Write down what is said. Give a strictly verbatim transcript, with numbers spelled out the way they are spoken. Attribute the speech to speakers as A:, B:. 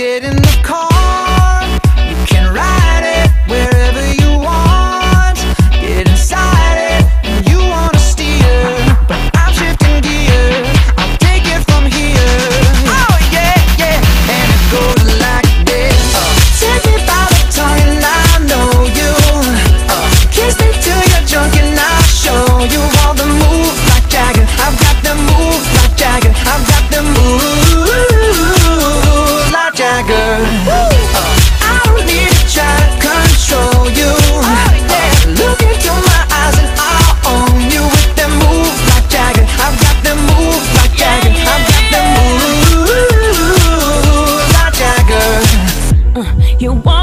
A: get in the car, you can ride it wherever you want. Get inside it when you wanna steer, but I'm shifting gears, I'll take it from here. Oh yeah, yeah, and it goes like this. uh, Take me by the tongue and I know you. uh, Kiss me till you're drunk and I'll show you all the moves like Jagger. I've got the moves like Jagger. I've got the moves like Jagger. uh, I don't need to try to control you. uh, Look into my eyes and I'll own you with them moves like Jagger. I've got them moves like Jagger. I've got them moves like Jagger.
B: You want